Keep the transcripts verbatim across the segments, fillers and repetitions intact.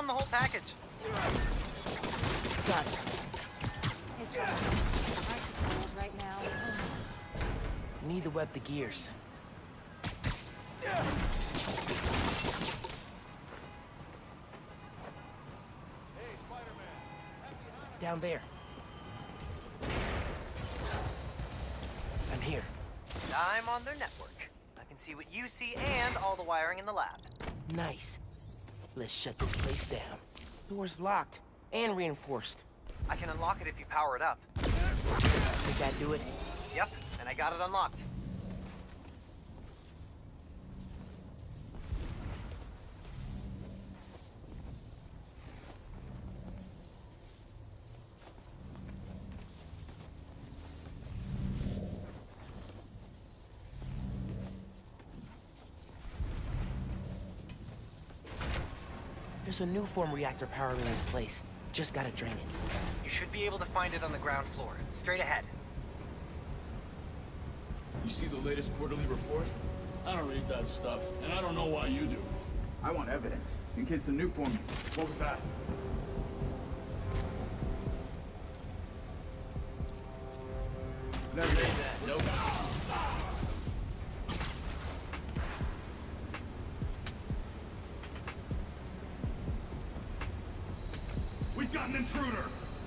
on the whole package. Got it. His right right now. Need to web the gears. Down there. I'm here. I'm on their network. I can see what you see and all the wiring in the lab. Nice. Let's shut this place down. Door's locked and reinforced. I can unlock it if you power it up. Think that do it? Yep, and I got it unlocked. There's a new form reactor powering this place. Just gotta drain it. You should be able to find it on the ground floor. Straight ahead. You see the latest quarterly report? I don't read that stuff, and I don't know why you do. I want evidence, in case the new form... What was that? Never Say that, no. We've got an intruder!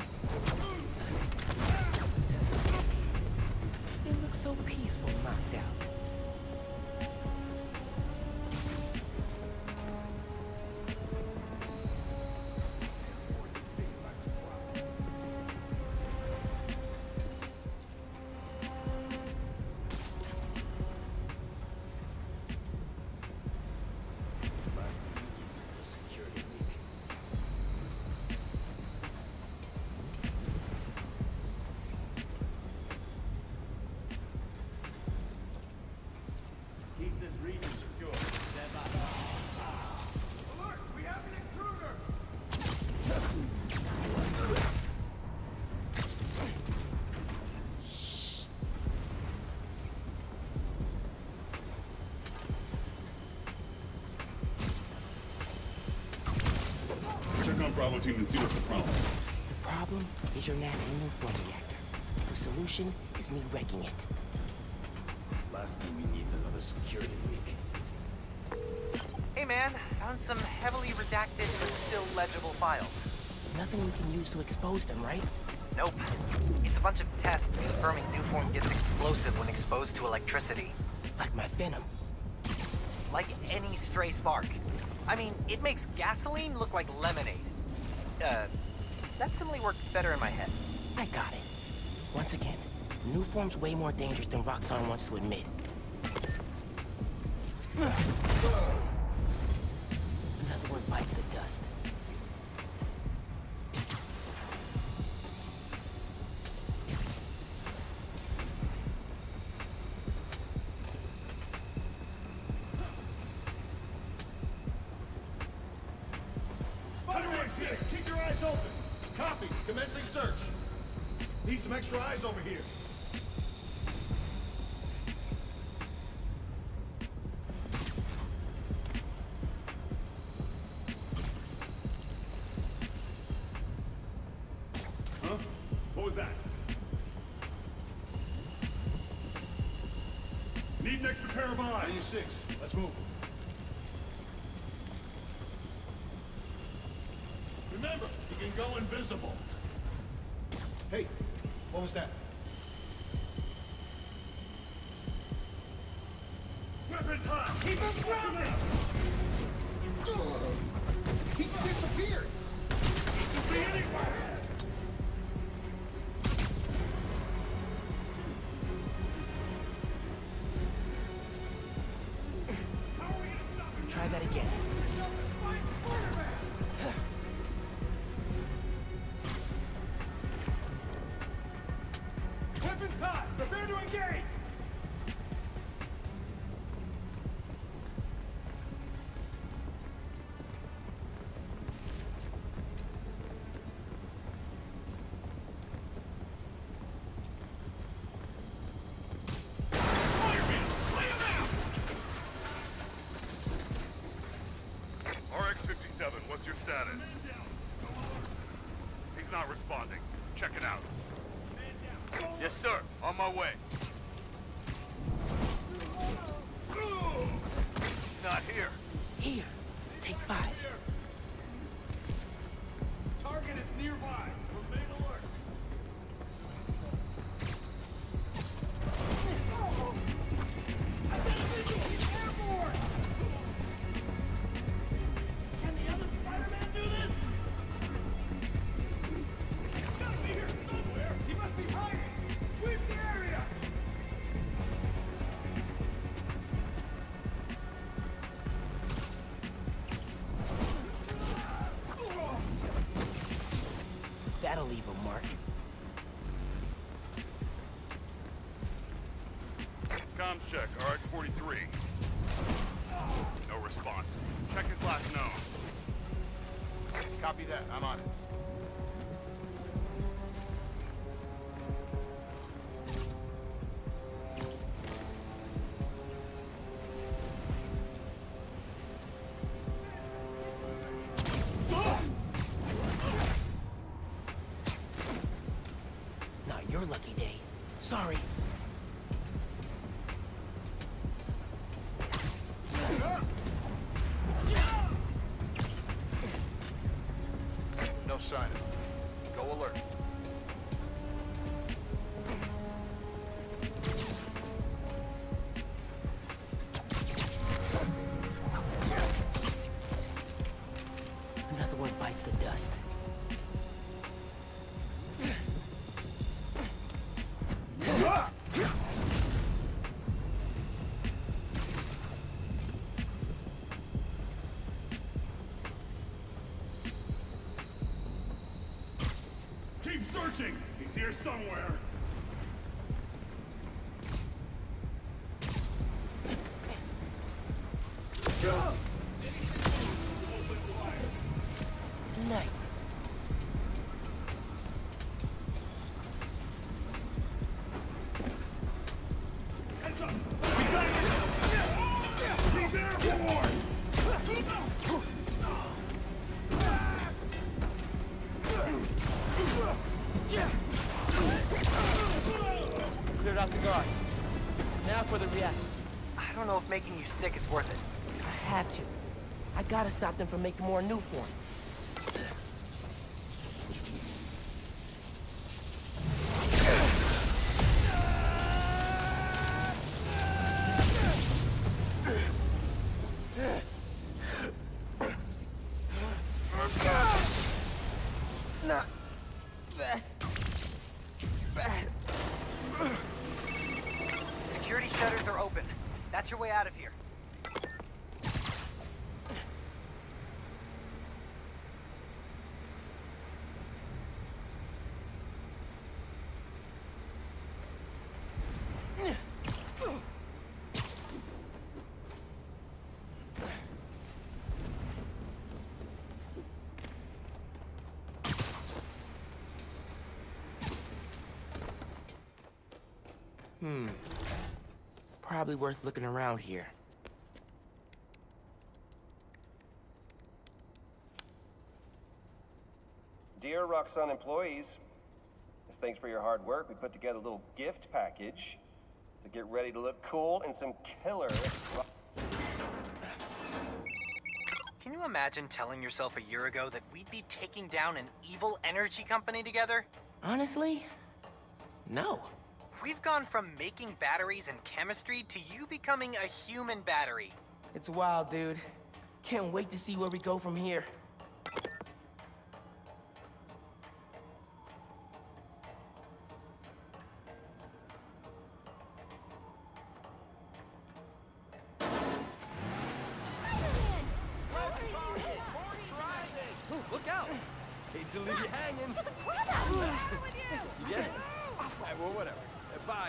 It looks so peaceful knocked out. Keep this region secure. Stand by. Alert! We have an intruder! Check on Bravo team and see what's the problem. The problem is your nasty new form reactor. The solution is me wrecking it. Last thing we need is another security leak. Hey man, found some heavily redacted but still legible files. Nothing we can use to expose them, right? Nope. It's a bunch of tests confirming Nuform gets explosive when exposed to electricity. Like my venom. Like any stray spark. I mean, it makes gasoline look like lemonade. Uh, that simile worked better in my head. I got it. Once again, Nuform's way more dangerous than Roxxon wants to admit. Another one bites the dust. Keep your eyes open. Copy. Commencing search. Need some extra eyes over here. Huh? What was that? Need an extra pair of eyes. ninety-six. Let's move. Remember, you can go invisible. Hey, what was that? Weapons hot! Keep him grounded! He disappeared! He can be anywhere! Try that again. Weapons hot! Prepare to engage! What's your status? He's not responding. Check it out. Yes, sir. On my way. He's not here. Here, take five. Target is nearby. Remain alert. I've got a visual. He's airborne. Can the other Spider-Man do this? He's gotta be here somewhere. He must be hiding. Sweep the area. That'll leave a mark. Comms check, R X forty-three. No response. Check his last known. Copy that. I'm on it. Not your lucky day. Sorry. No sign of it. Go alert. Another one bites the dust. Keep searching. He's here somewhere. Night. Heads up. We got him. He's airborne. Cleared out the guards. Now for the reactor. I don't know if making you sick is worth it. I have to. I gotta stop them from making more new form. Not that bad. Security shutters are open. That's your way out of here. Hmm. Probably worth looking around here. Dear Roxxon employees, as thanks for your hard work, we put together a little gift package. So get ready to look cool in some killer... Can you imagine telling yourself a year ago that we'd be taking down an evil energy company together? Honestly? No. We've gone from making batteries and chemistry to you becoming a human battery. It's wild, dude. Can't wait to see where we go from here. Look out! Hate to leave you hanging. Yeah. Alright, well, whatever. Bye.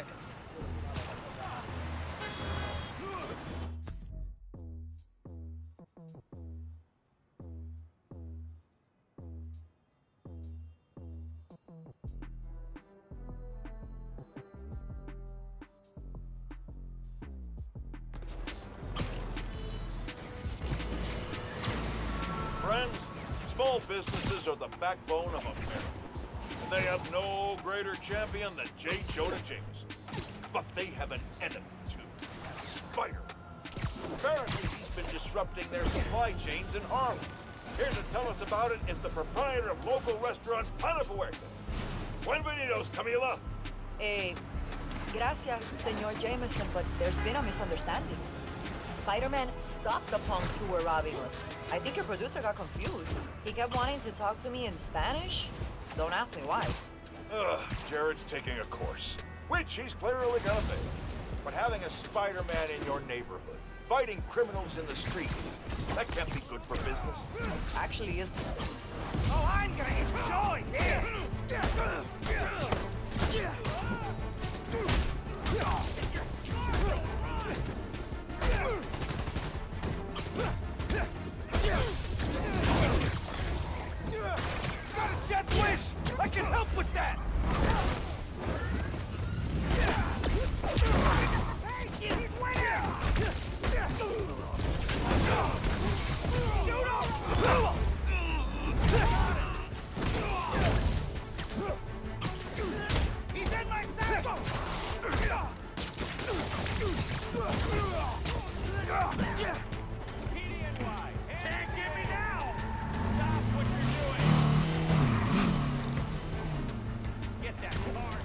Friend, Small businesses are the backbone of America. And they have no greater champion than J. Jonah Jameson. But they have an enemy, too. Spider. Apparently, he's been disrupting their supply chains in Harlem. Here to tell us about it is the proprietor of local restaurant Pana Puerta. Buenvenidos, Camila. Eh, gracias, Senor Jameson, but there's been a misunderstanding. Spider-Man stopped the punks who were robbing us. I think your producer got confused. He kept wanting to talk to me in Spanish. Don't ask me why. Ugh, Jared's taking a course, which he's clearly gonna fail. But having a Spider-Man in your neighborhood, fighting criminals in the streets, that can't be good for business. Actually, is. Oh, I'm gonna enjoy this! Got a death wish! I can help with that! Hey, she's winning! Shoot him! He's in my sight! P D N Y, can't get me now! Stop what you're doing! Get that card,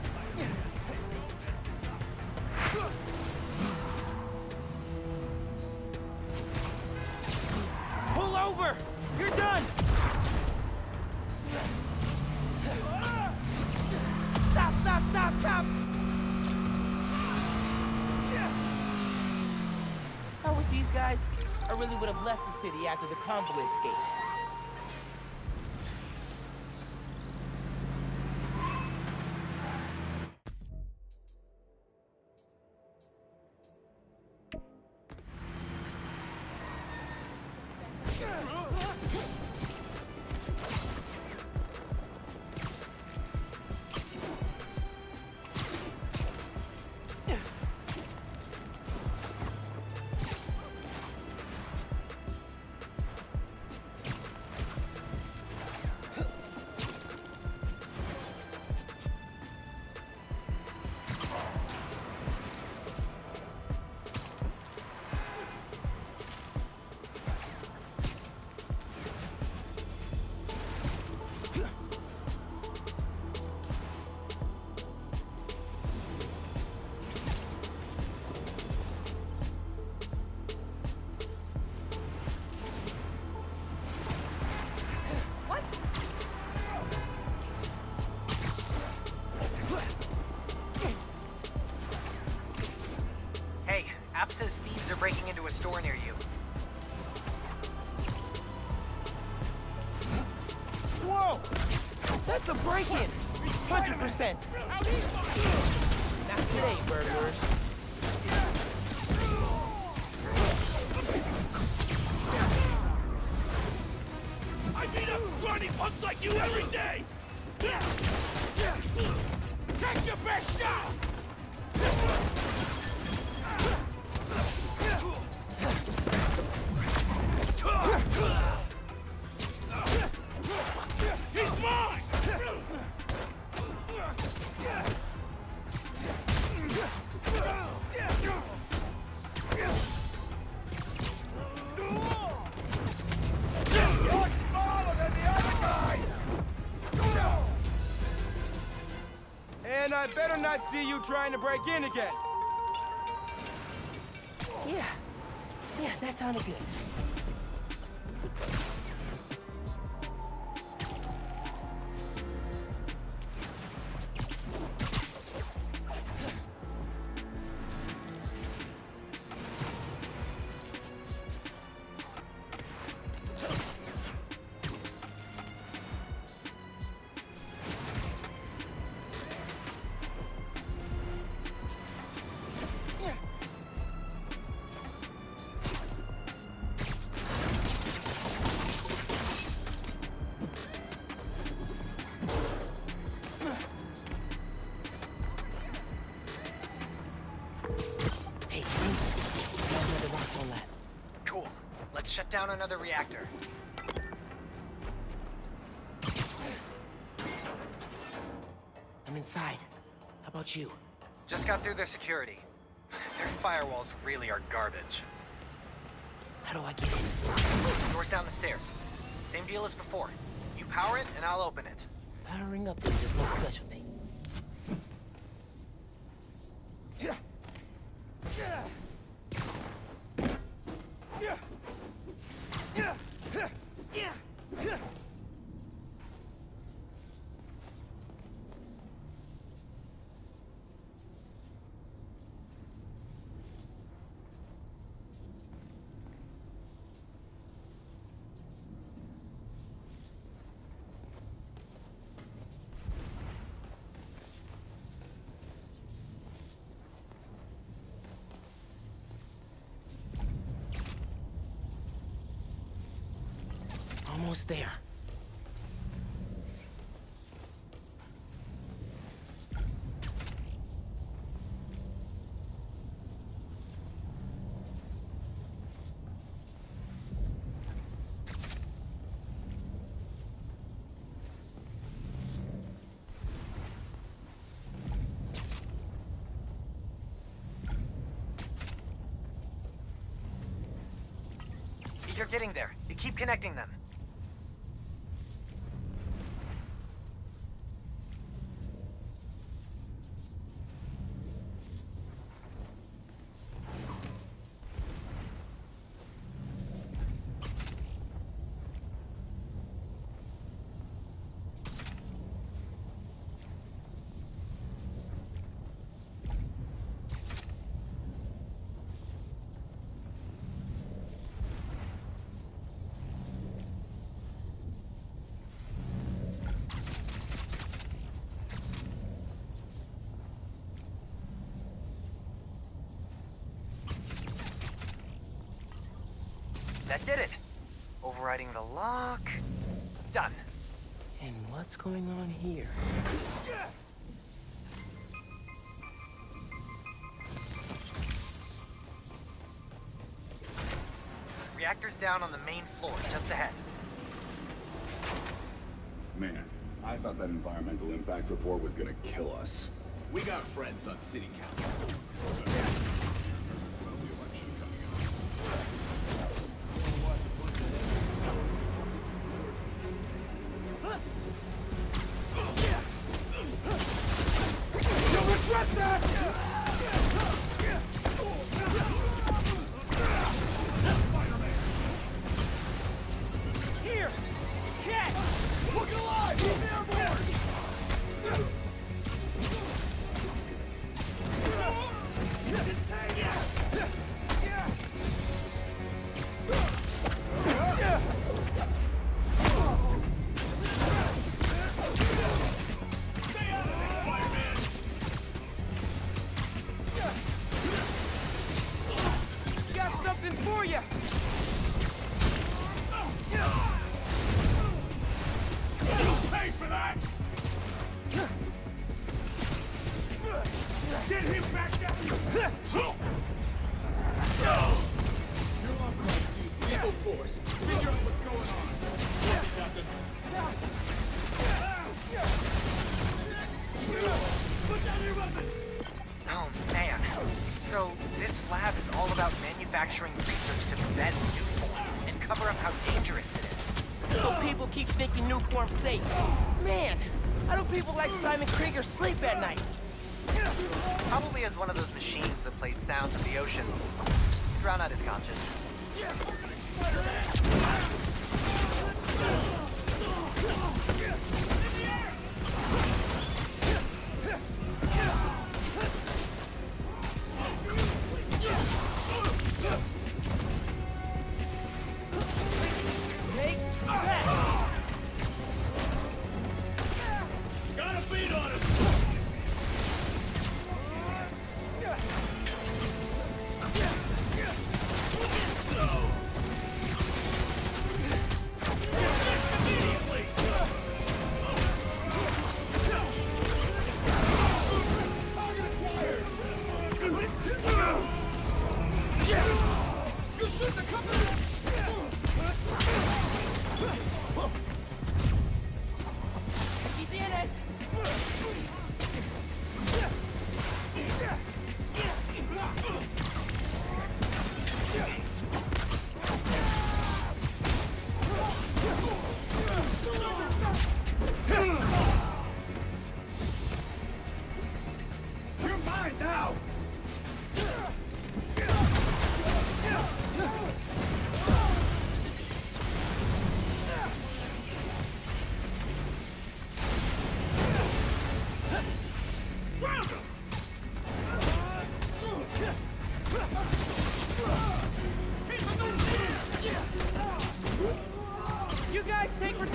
Pull over! You're done! Stop, stop, stop, stop! If I was these guys, I really would have left the city after the convoy escape. App says thieves are breaking into a store near you. Whoa! That's a break-in! one hundred percent! Not today, burglars. I beat up scrawny punks like you every day! Take your best shot! He's mine! You're smaller than the other guy! And I better not see you trying to break in again. Yeah. Yeah, that sounded good. Cool. Let's shut down another reactor. inside. How about you? Just got through their security. Their firewalls really are garbage. How do I get in? Door's down the stairs. Same deal as before. You power it, and I'll open it. Powering up things is my specialty. Yeah. Yeah. Yeah. Yeah. Yeah. Yeah. Almost there. You're getting there. You keep connecting them. That did it. Overriding the lock. Done. And what's going on here? Reactor's down on the main floor, just ahead. Man, I thought that environmental impact report was gonna kill us. We got friends on city council. Here! Cat! Look alive! He's airborne! Got something for you! Pay for that! Get him back down! You're welcome to use lethal force. Figure out what's going on. Captain. Put down your weapon! Oh, man. So, this lab is all about manufacturing research to prevent Nuform and cover up how dangerous it is. So people keep thinking Nuform's safe. Man, how do people like Simon Krieger sleep at night? Probably as one of those machines that plays sounds of the ocean. Drown out his conscience. Got a beat on him!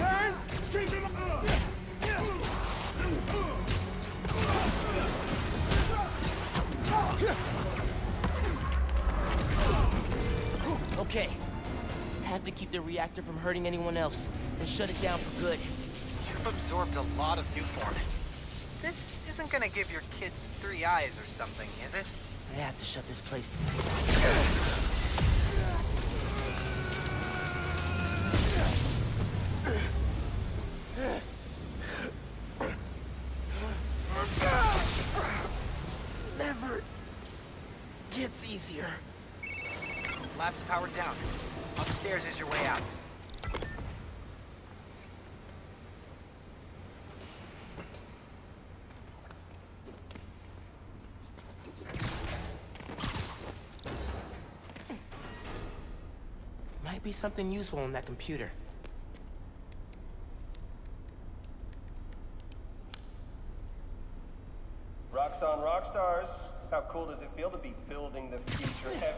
turn! Keep him up! Okay. Have to keep the reactor from hurting anyone else, and shut it down for good. You've absorbed a lot of Newform. This isn't gonna give your kids three eyes or something, is it? I have to shut this place. Never gets easier. Lab's powered down. Upstairs is your way out. Might be something useful in that computer. Roxxon Rockstars. How cool does it feel to be building the future heavy?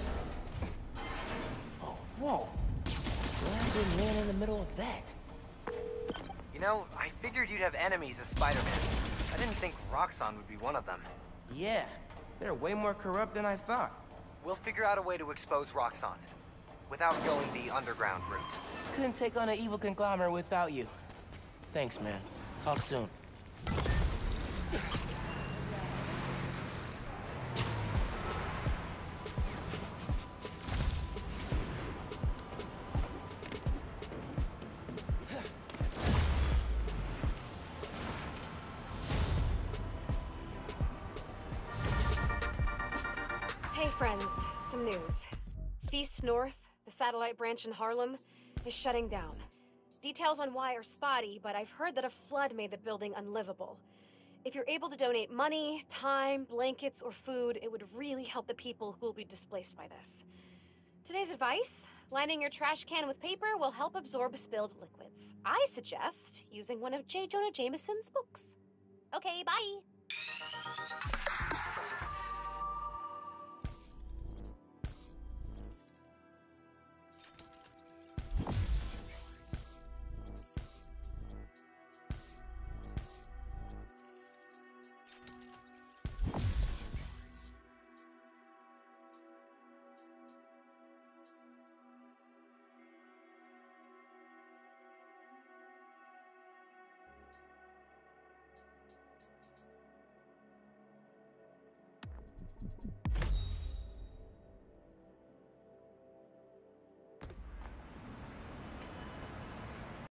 Oh, whoa. Glad I didn't land in the middle of that. You know, I figured you'd have enemies as Spider-Man. I didn't think Roxxon would be one of them. Yeah, they're way more corrupt than I thought. We'll figure out a way to expose Roxxon, without going the underground route. Couldn't take on an evil conglomerate without you. Thanks, man. Talk soon. Hey friends, some news. Feast North, the satellite branch in Harlem, is shutting down. Details on why are spotty, but I've heard that a flood made the building unlivable. If you're able to donate money, time, blankets, or food, it would really help the people who will be displaced by this. Today's advice: lining your trash can with paper will help absorb spilled liquids. I suggest using one of J. Jonah Jameson's books. Okay, bye!